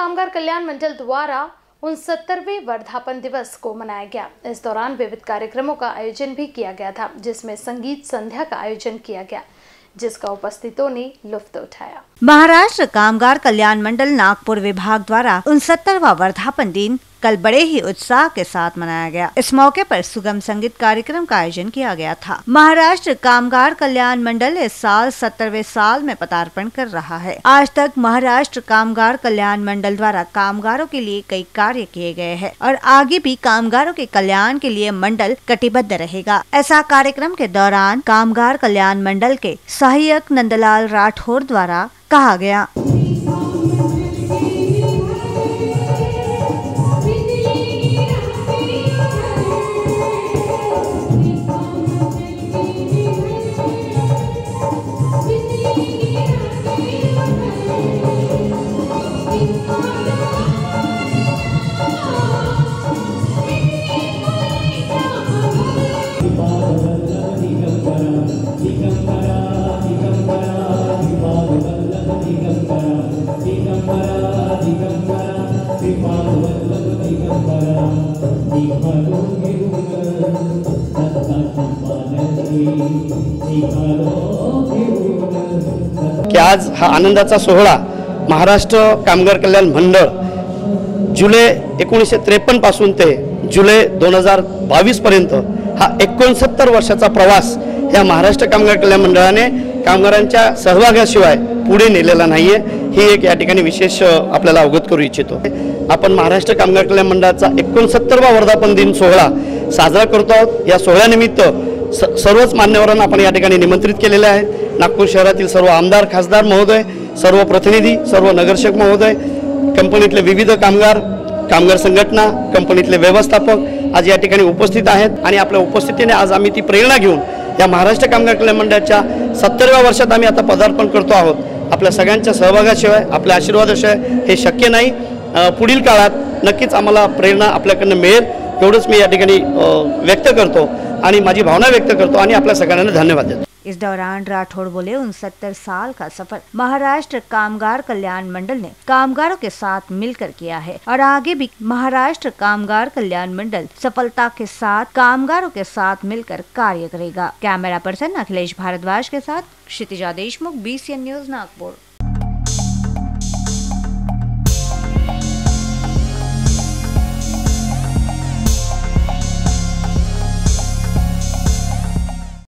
कामगार कल्याण मंडल द्वारा 69वें वर्धापन दिवस को मनाया गया। इस दौरान विविध कार्यक्रमों का आयोजन भी किया गया था, जिसमें संगीत संध्या का आयोजन किया गया, जिसका उपस्थितों ने लुत्फ उठाया। महाराष्ट्र कामगार कल्याण मंडल नागपुर विभाग द्वारा 69वां वर्धापन दिन कल बड़े ही उत्साह के साथ मनाया गया। इस मौके पर सुगम संगीत कार्यक्रम का आयोजन किया गया था। महाराष्ट्र कामगार कल्याण मंडल इस साल 70वें साल में पदार्पण कर रहा है। आज तक महाराष्ट्र कामगार कल्याण मंडल द्वारा कामगारों के लिए कई कार्य किए गए हैं और आगे भी कामगारों के कल्याण के लिए मंडल कटिबद्ध रहेगा। ऐसा कार्यक्रम के दौरान कामगार कल्याण मंडल के सहायक नंदलाल राठौर द्वारा कहा गया। की आज हा आनंदाचा सोहळा महाराष्ट्र कामगार कल्याण मंडळ जुलै 1953 पासून ते जुलै 2022 पर्यंत हा 69 वर्षाचा प्रवास या महाराष्ट्र कामगार कल्याण मंडळाने कामगारांच्या सहभागाशिवाय पुढे नेलेला नाहीये। ही एक या ठिकाणी विशेष आपल्याला अवगत करू इच्छितो। आपण महाराष्ट्र कामगार कल्याण मंडळाचा 69वा वर्धापन दिन सोहळा साजरा करतो आहोत। या सोहळ्यानिमित्त सर्वच मान्यवरांना आपण या ठिकाणी निमंत्रित केलेले आहे। नागपूर शहरातील सर्व आमदार खासदार महोदय, सर्व प्रतिनिधी, सर्व नगरसेवक महोदय, कंपनीतले विविध कामगार संघटना, कंपनीतले व्यवस्थापक आज या ठिकाणी उपस्थित आहेत आणि आपल्या उपस्थितीने आज आम्ही ती प्रेरणा घेऊन या महाराष्ट्र कामगार कल्याण मंडळाच्या 70व्या वर्षात आम्ही आता पदार्पण करतो आहोत। आपल्या सगळ्यांच्या सहभागाशिवाय, आपल्या आशीर्वादाशिवाय हे शक्य नाही। पुढील काळात नक्कीच आम्हाला प्रेरणा आपल्याकडून मिळेल एवढंच मी या ठिकाणी व्यक्त करतो आणि माझी भावना व्यक्त करतो आणि आपल्या सगळ्यांना धन्यवाद देतो। इस दौरान राठौड़ बोले 69 साल का सफर महाराष्ट्र कामगार कल्याण मंडल ने कामगारों के साथ मिलकर किया है और आगे भी महाराष्ट्र कामगार कल्याण मंडल सफलता के साथ कामगारों के साथ मिलकर कार्य करेगा। कैमरा पर्सन अखिलेश भारद्वाज के साथ क्षितिजा देशमुख, BCN न्यूज नागपुर।